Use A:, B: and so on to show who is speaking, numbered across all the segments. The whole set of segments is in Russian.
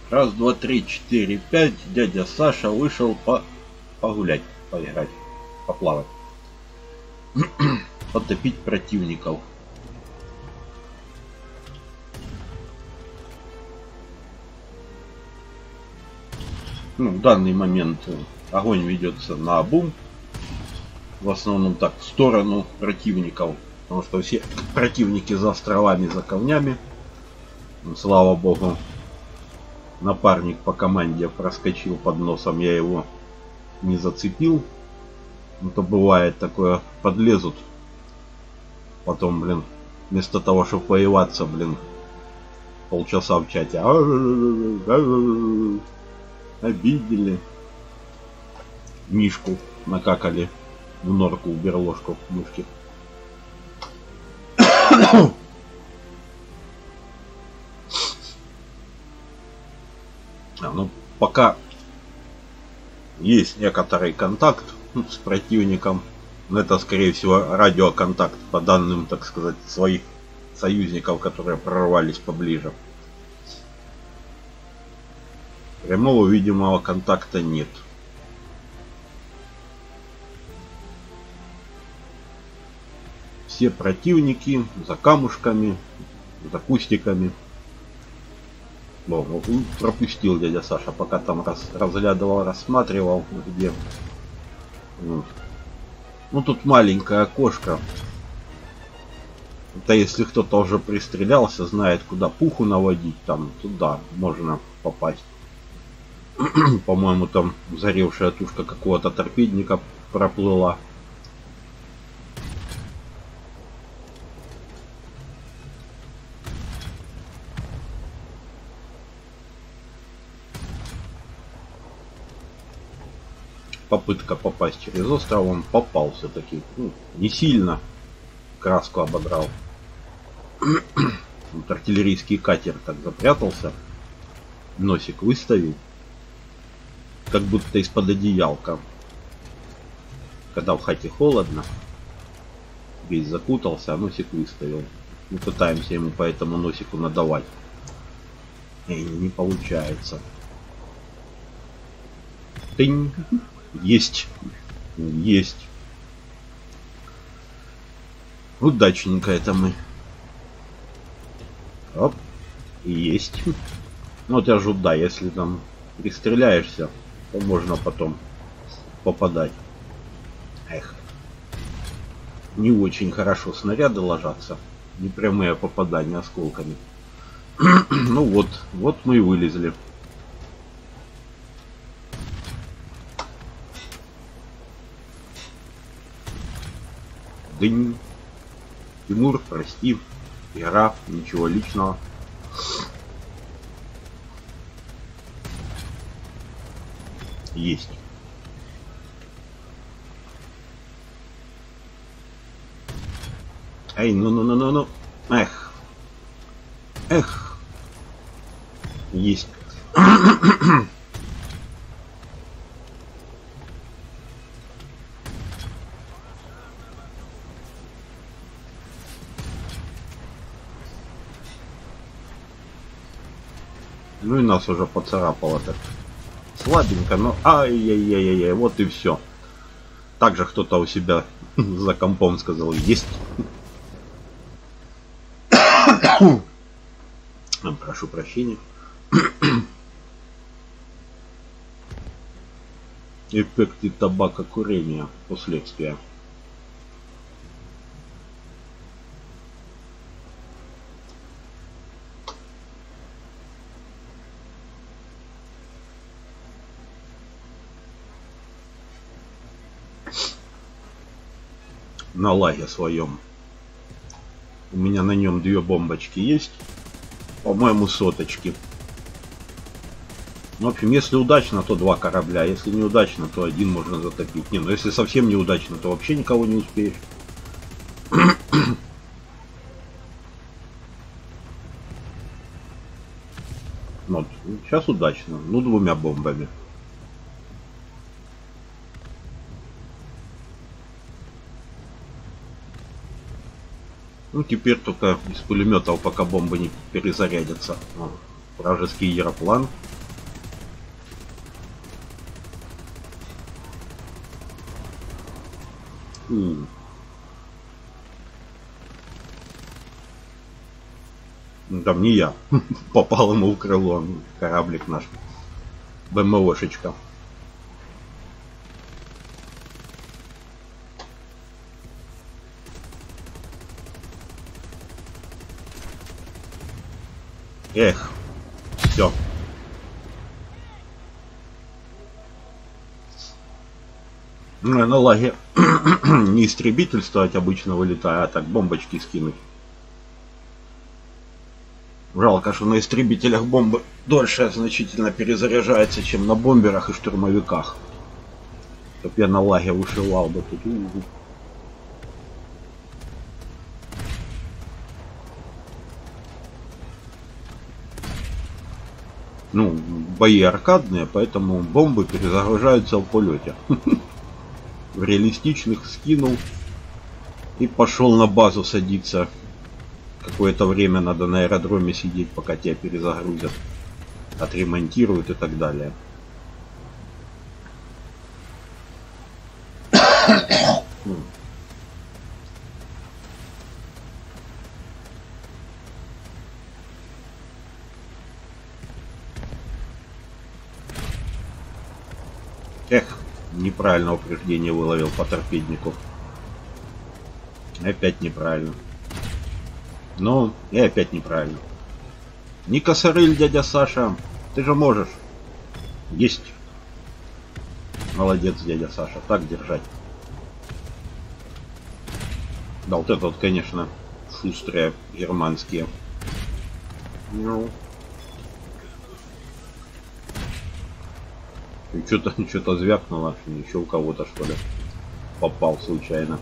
A: Раз, два, три, четыре, пять. Дядя Саша вышел погулять, поиграть, поплавать, потопить противников. Ну, в данный момент огонь ведется на обум. В основном так, в сторону противников. Потому что все противники за островами, за камнями. Слава богу, напарник по команде проскочил под носом, я его не зацепил. Это бывает такое, подлезут. Потом, блин, вместо того, чтобы воеваться, блин, полчаса в чате. Обидели. Мишку накакали в норку, в берложку мышки. Ну, пока есть некоторый контакт с противником, но это, скорее всего, радиоконтакт по данным, так сказать, своих союзников, которые прорвались поближе. Прямого видимого контакта нет. Все противники за камушками, за кустиками. О, пропустил дядя Саша, пока там разглядывал, рассматривал, где. Ну тут маленькое окошко. Это если кто-то уже пристрелялся, знает, куда пуху наводить, там туда можно попасть. По-моему, там заревшая тушка какого-то торпедника проплыла. Попытка попасть через остров, он попал все-таки. Ну, не сильно. Краску ободрал. Вот артиллерийский катер так запрятался. Носик выставил. Как будто из-под одеялка. Когда в хате холодно. Весь закутался, а носик выставил. Мы пытаемся ему по этому носику надавать. И не получается. Тынь. Есть. Есть. Удачненько это мы. Оп. Есть. Ну вот я же, да, если там пристреляешься, то можно потом попадать. Эх. Не очень хорошо снаряды ложатся. Непрямые попадания осколками. Ну вот. Вот мы и вылезли. Дынь. Тимур, прости. Игра, ничего личного. Есть. Эй, ну. Эх. Эх. Есть. Ну и нас уже поцарапало так. Слабенько, но ай-яй-яй-яй, вот и все. Также кто-то у себя за компом сказал, есть. Прошу прощения. Эффекты табакокурения, последствия. На лаге своем. У меня на нем 2 бомбочки есть. По-моему, соточки. В общем, если удачно, то 2 корабля. Если неудачно, то 1 можно затопить. Не, ну если совсем неудачно, то вообще никого не успеешь. Вот. Сейчас удачно. Ну, 2 бомбами. Ну, теперь только из пулеметов, пока бомбы не перезарядятся. Вражеский аэроплан. Там не я. Попал ему в крыло. Кораблик наш. БМОшечка. Эх. Все. Ну, на лаге не истребительствовать обычно вылетаю, а так бомбочки скинуть. Жалко, что на истребителях бомбы дольше значительно перезаряжается, чем на бомберах и штурмовиках. Чтоб я на лаге вышивал бы тут. Ну, бои аркадные, поэтому бомбы перезагружаются в полете. В реалистичных скинул и пошел на базу садиться. Какое-то время надо на аэродроме сидеть, пока тебя перезагрузят, отремонтируют и так далее. Эх, неправильно упреждение выловил по торпеднику. Опять неправильно. Ну, и опять неправильно. Не косарыль, дядя Саша. Ты же можешь. Есть. Молодец, дядя Саша. Так держать. Да, вот это вот, конечно, шустрые германские. Ну. Что-то звякнуло. Еще у кого-то, что ли. Попал случайно.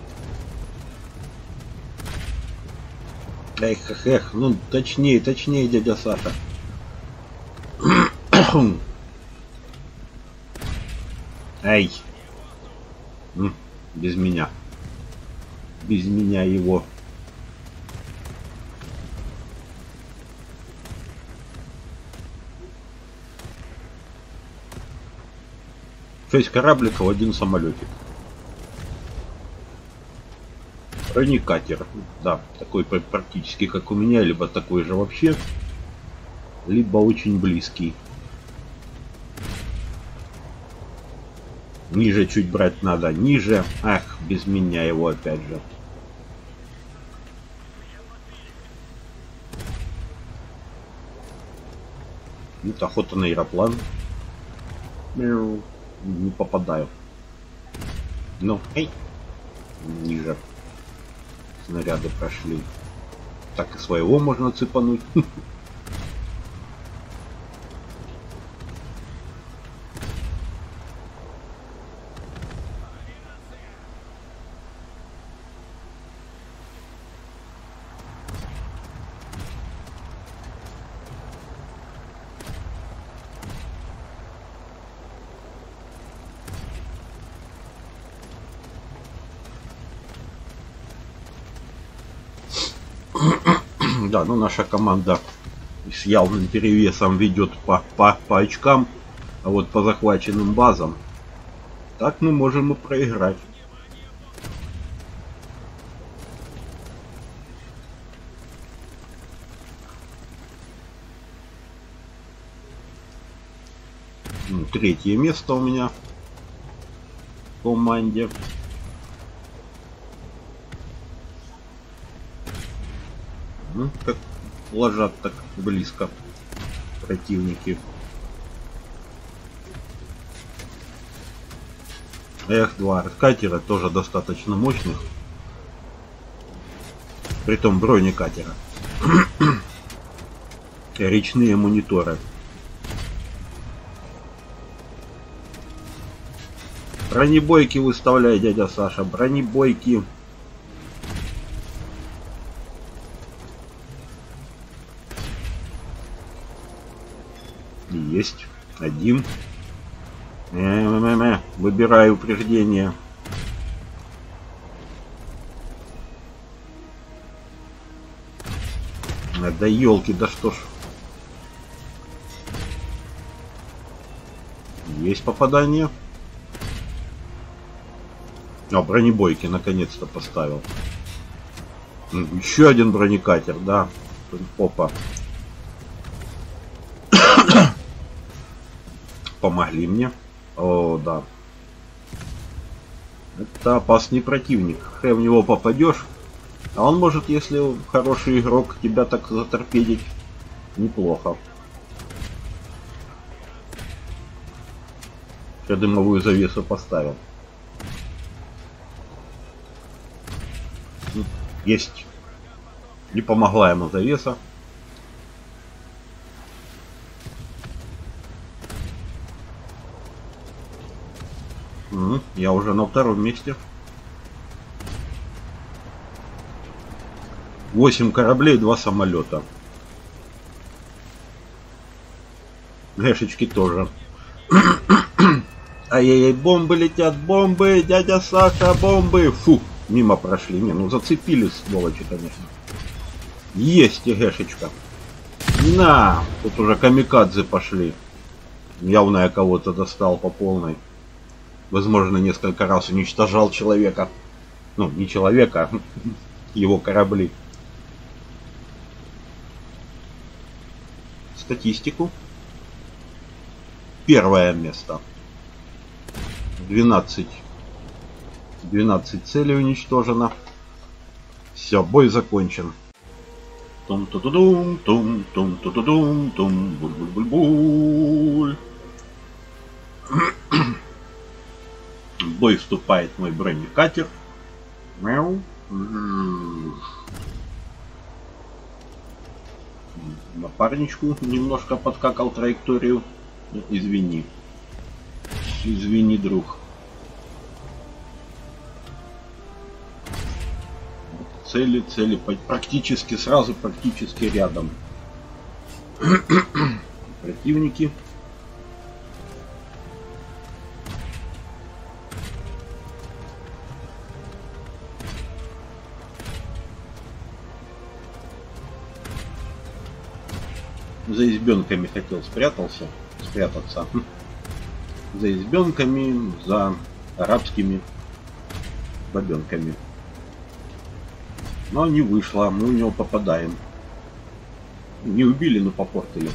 A: Эх, ну точнее, дядя Саша. Эй. Без меня. Без меня его. Шесть корабликов, один самолетик. Бронекатер, да, такой практически как у меня, либо такой же вообще, либо очень близкий. Ниже чуть брать надо, ниже. Ах, без меня его опять же. Вот охота на аэроплан. Не попадаю. Ну, эй, ниже. Снаряды прошли. Так и своего можно цепануть. Да, ну наша команда с явным перевесом ведет по очкам, а вот по захваченным базам так мы можем и проиграть. Третье место у меня в команде. Ну, как ложат так близко противники. Эх, два катера тоже достаточно мощных. Притом бронекатера. Речные мониторы. Бронебойки выставляй, дядя Саша. Бронебойки. Есть. Один. Выбираю упреждение. Да елки, да что ж. Есть попадание. А, бронебойки наконец-то поставил. Еще один бронекатер, да. Опа. Помогли мне. О, да. Это опасный противник. Хай в него попадешь. А он может, если хороший игрок, тебя так заторпедить. Неплохо. Я дымовую завесу поставил. Есть. Не помогла ему завеса. Я уже на втором месте. 8 кораблей, 2 самолета. Гэшечки тоже. Ай-яй-яй, бомбы летят, бомбы, дядя Саша, бомбы. Фу, мимо прошли. Не, ну зацепились, сволочи, конечно. Есть гэшечка. На, тут уже камикадзе пошли. Явно я кого-то достал по полной. Возможно, несколько раз уничтожал человека. Ну, не человека, а его корабли. Статистику. Первое место. 12 целей уничтожено. Все, бой закончен. Тум-ту-ту-дум, тум-тум-ту-ту-дум, тум, буль-буль-буль-буль. В бой вступает мой бронекатер. Мяу. Напарничку немножко подкакал траекторию. Извини. Извини, друг. Цели практически сразу, практически рядом. Противники. За избенками хотел спрятаться. За избенками, за арабскими бабенками. Но не вышло, мы у него попадаем. Не убили, но попортили.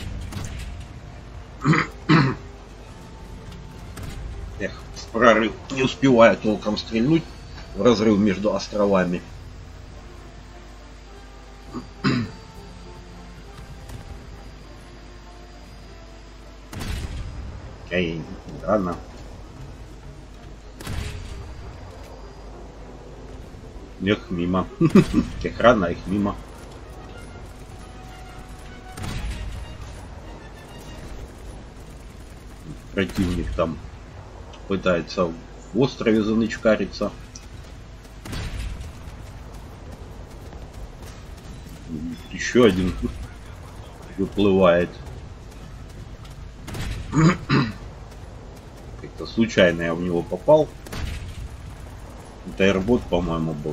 A: Эх, в прорыв не успеваю толком стрельнуть в разрыв между островами. Эй, рано. Их мимо. Их рано, их мимо. Противник там пытается в острове занычкариться. Еще один выплывает. Как-то случайно я в него попал. Это аэрбот, по-моему, был.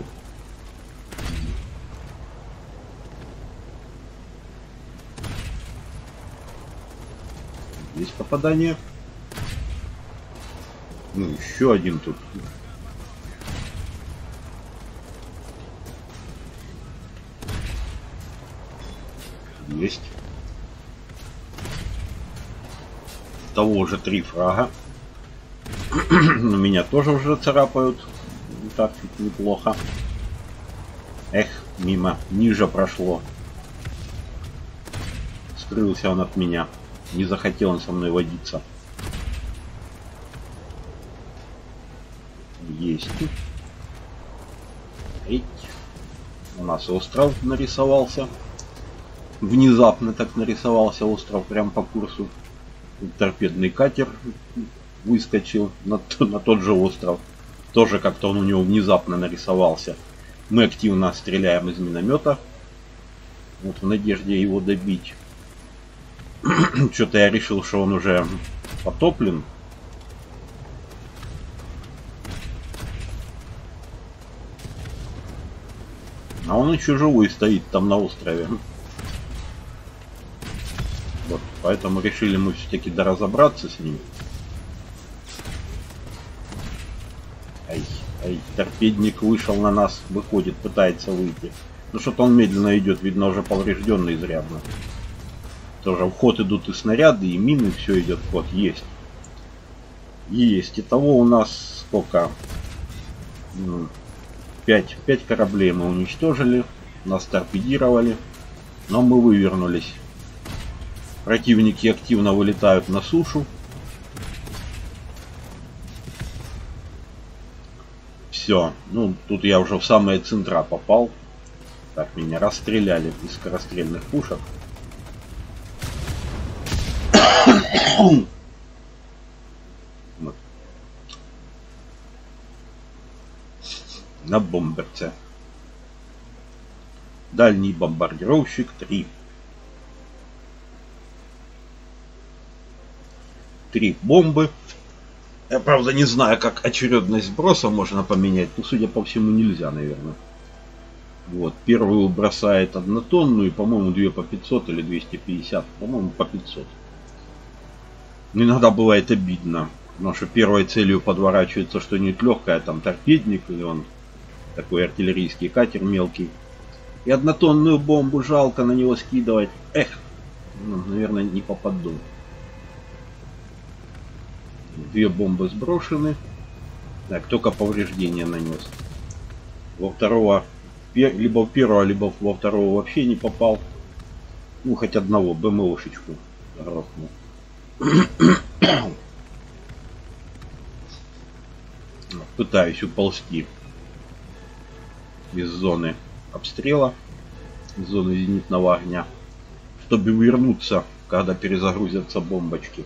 A: Есть попадание. Ну, еще один тут. Есть. Того же 3 фрага. Но меня тоже уже царапают. Так чуть неплохо. Эх, мимо. Ниже прошло. Скрылся он от меня. Не захотел он со мной водиться. Есть. Эть. У нас остров нарисовался. Внезапно так нарисовался остров прям по курсу. Торпедный катер выскочил на тот же остров. Тоже как-то он у него внезапно нарисовался. Мы активно стреляем из миномета. Вот в надежде его добить. Что-то я решил, что он уже потоплен. А он еще живой стоит там на острове. Вот, поэтому решили мы все-таки доразобраться с ним. Ай, Торпедник вышел на нас, выходит, пытается выйти. Ну что-то он медленно идет, видно уже поврежденный изрядно. Тоже в ход идут и снаряды, и мины, все идет в ход. Есть. Есть. Итого у нас сколько? 5 кораблей мы уничтожили. Нас торпедировали. Но мы вывернулись. Противники активно вылетают на сушу. Все. Ну, тут я уже в самые центра попал. Так, меня расстреляли из скорострельных пушек. На бомберце. Дальний бомбардировщик 3. 3 бомбы. Я, правда, не знаю, как очередность сброса можно поменять. Но, судя по всему, нельзя, наверное. Вот. Первую бросает однотонную. По-моему, 2 по 500 или 250. По-моему, по 500. Но иногда бывает обидно. Потому что первой целью подворачивается что-нибудь легкое. Там торпедник или он такой артиллерийский катер мелкий. И однотонную бомбу жалко на него скидывать. Эх, ну, наверное, не попаду. 2 бомбы сброшены. Так, только повреждения нанес. Во второго, либо в первого, либо во второго вообще не попал. Ну, хоть одного, БМОшечку грохнул. Пытаюсь уползти из зоны обстрела, из зоны зенитного огня, чтобы вернуться, когда перезагрузятся бомбочки.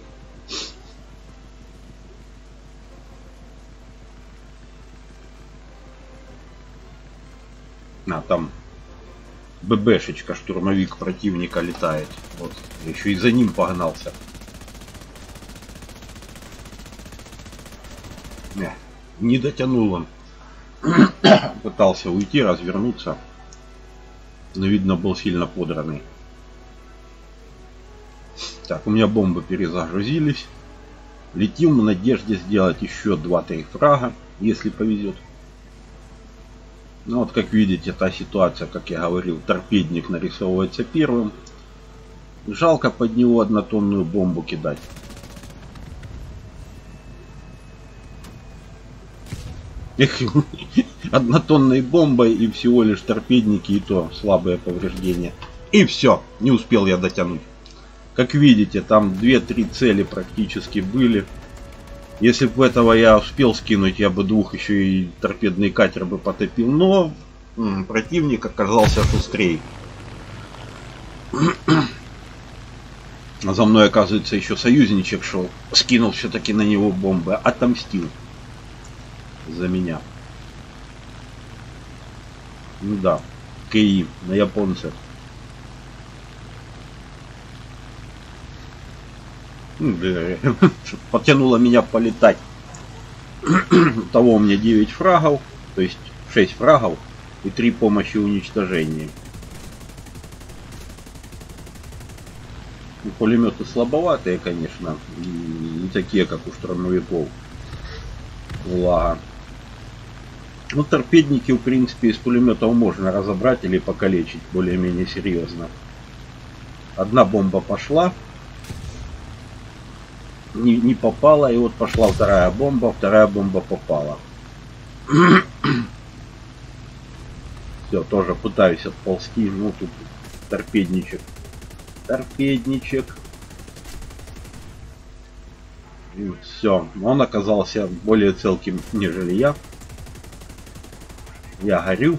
A: А там ББшечка, штурмовик противника летает. Вот, еще и за ним погнался. Не дотянул он. Пытался уйти, развернуться. Но видно, был сильно подранный. Так, у меня бомбы перезагрузились. Летим в надежде сделать еще 2-3 фрага, если повезет. Ну вот, как видите, та ситуация, как я говорил, торпедник нарисовывается первым. Жалко под него однотонную бомбу кидать. Однотонной бомбой и всего лишь торпедники, и то слабые повреждения. И все, не успел я дотянуть. Как видите, там 2-3 цели практически были. Если бы этого я успел скинуть, я бы 2 еще и торпедный катер бы потопил. Но противник оказался шустрее. А за мной, оказывается, еще союзничек шел. Скинул все-таки на него бомбы. Отомстил за меня. Ну да, КИ на японцев. Потянуло меня полетать. Того у меня 9 фрагов, то есть 6 фрагов и 3 помощи уничтожения. Пулеметы слабоватые, конечно, не такие, как у штурмовиков. Влага. Ну, торпедники, в принципе, из пулеметов можно разобрать или покалечить более-менее серьезно. Одна бомба пошла. Не попала, и вот пошла вторая бомба попала. Все, тоже пытаюсь отползти. Ну, тут торпедничек. Торпедничек. Все, он оказался более целким, нежели я. Я горю.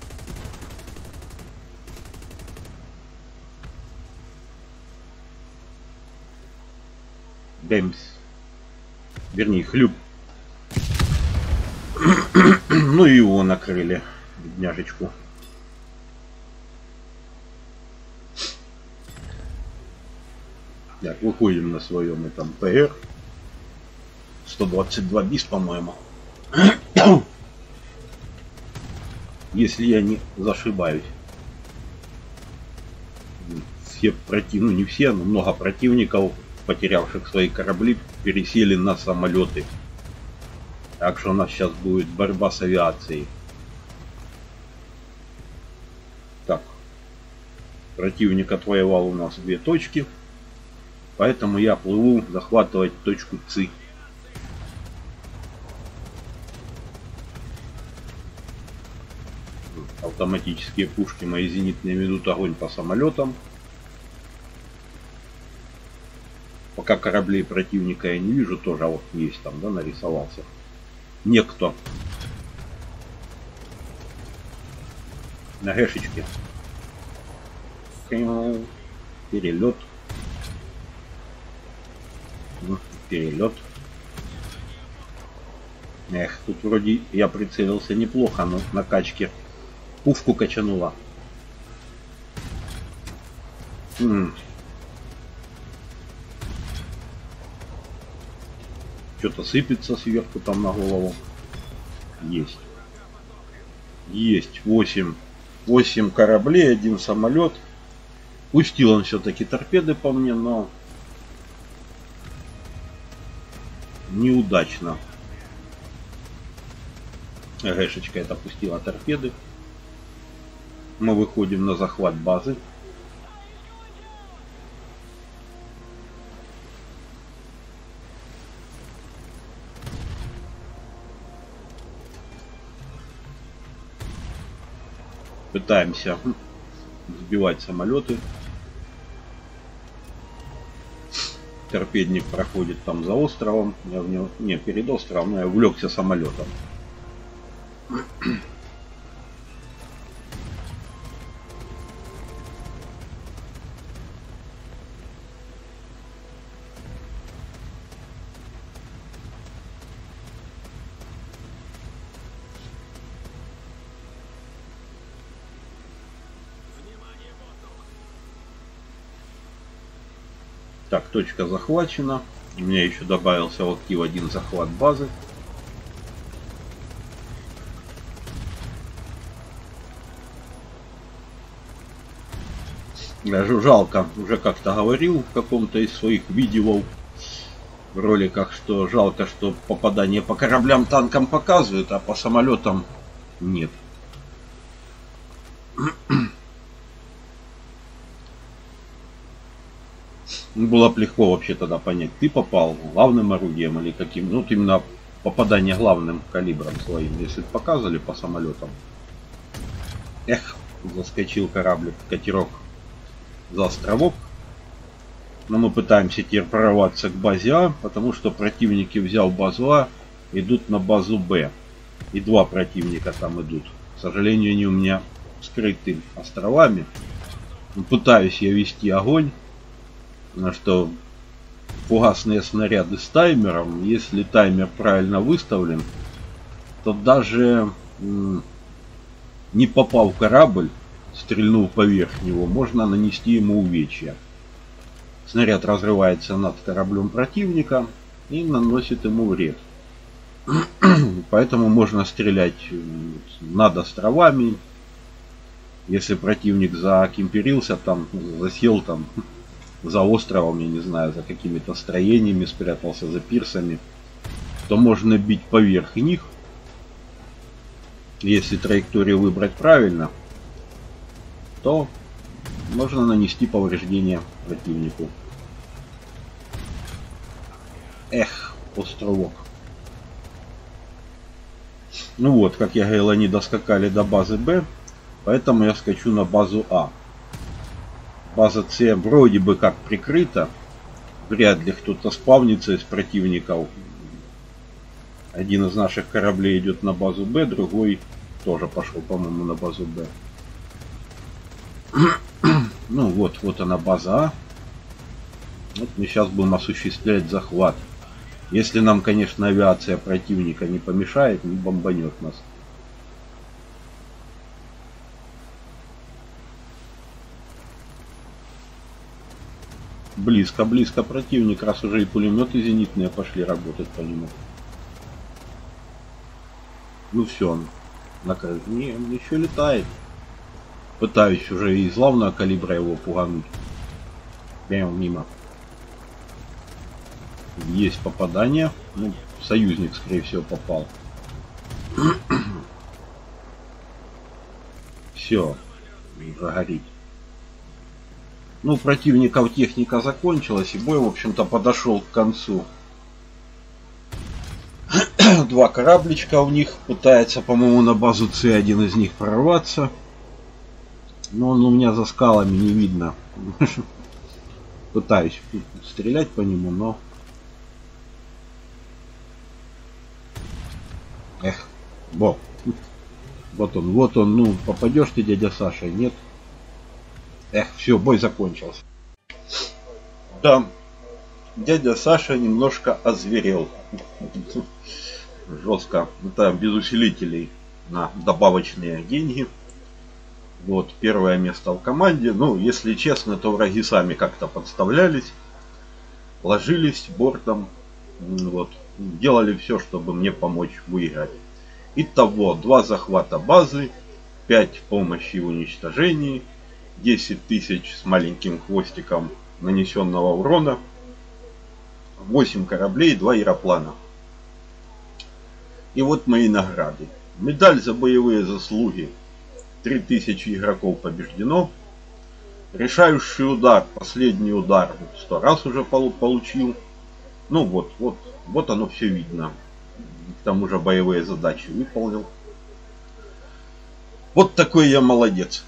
A: Бэмс. Вернее, хлюп. Ну и его накрыли, бедняжечку. Так, выходим на своем этом ПР. 122 бис, по-моему. Если я не зашибаюсь. Все противники, ну не все, но много противников, потерявших свои корабли, пересели на самолеты. Так что у нас сейчас будет борьба с авиацией. Так. Противник отвоевал у нас 2 точки. Поэтому я плыву захватывать точку Ци. Автоматические пушки мои зенитные ведут огонь по самолетам. Пока кораблей противника я не вижу, тоже вот есть там, да, нарисовался некто на гэшечке. Перелет. Перелет. Эх, тут вроде я прицелился неплохо, но на качке пушку качанула. Что-то сыпется сверху там на голову. Есть. Есть 8 кораблей, 1 самолет. Пустил он все-таки торпеды по мне, но неудачно. Гэшечка это пустила торпеды. Мы выходим на захват базы. Пытаемся сбивать самолеты. Торпедник проходит там за островом. Я в него, не, перед островом, но я увлекся самолетом. Так, точка захвачена. У меня еще добавился в актив 1 захват базы. Даже жалко, уже как-то говорил в каком-то из своих видео в роликах, что жалко, что попадание по кораблям, танкам показывают, а по самолетам нет. Было бы легко вообще тогда понять, ты попал главным орудием или каким. Ну, вот именно попадание главным калибром своим. Если показывали по самолетам. Эх, заскочил кораблик, катерок за островок. Но мы пытаемся теперь прорваться к базе А, потому что противники, взяв базу А, идут на базу Б. И 2 противника там идут. К сожалению, они у меня скрыты островами. Пытаюсь я вести огонь. На что фугасные снаряды с таймером, если таймер правильно выставлен, то даже не попав в корабль, стрельнув поверх него, можно нанести ему увечья. Снаряд разрывается над кораблем противника и наносит ему вред. Поэтому можно стрелять над островами. Если противник закемперился, там засел там за островом, я не знаю, за какими-то строениями, спрятался за пирсами, то можно бить поверх них. Если траекторию выбрать правильно, то можно нанести повреждения противнику. Эх, островок. Ну вот, как я говорил, они доскакали до базы Б, поэтому я скачу на базу А. База С вроде бы как прикрыта. Вряд ли кто-то спавнится из противников. Один из наших кораблей идет на базу Б, другой тоже пошел, по-моему, на базу Б. Ну вот, вот она база А. Вот мы сейчас будем осуществлять захват. Если нам, конечно, авиация противника не помешает, не бомбанет нас. Близко, близко противник, раз уже и пулеметы зенитные пошли работать по нему. Ну все, он накрыт. Не, он еще летает. Пытаюсь уже из главного калибра его пугануть. Прямо мимо. Есть попадание. Ну, союзник, скорее всего, попал. Все, уже горит. Ну, у противников техника закончилась, и бой, в общем-то, подошел к концу. Два корабличка у них пытается, по-моему, на базу С один из них прорваться. Но он у меня за скалами не видно. Пытаюсь стрелять по нему, но... Эх, вот он, ну, попадешь ты, дядя Саша, нет? Эх, все, бой закончился. Да, дядя Саша немножко озверел. Жестко. Это без усилителей на добавочные деньги. Вот, первое место в команде. Ну, если честно, то враги сами как-то подставлялись, ложились бортом, вот, делали все, чтобы мне помочь выиграть. Итого, 2 захвата базы, 5 помощи в уничтожении, 10 тысяч с маленьким хвостиком нанесенного урона, 8 кораблей, 2 аэроплана. И вот мои награды. Медаль за боевые заслуги. 3000 игроков побеждено. Решающий удар, последний удар 100 раз уже получил. Ну вот оно все видно. К тому же боевые задачи выполнил. Вот такой я молодец.